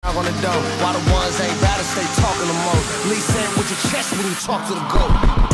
on the dough. While the ones ain't better stay talking the most. At least say it with your chest when you talk to the GOAT.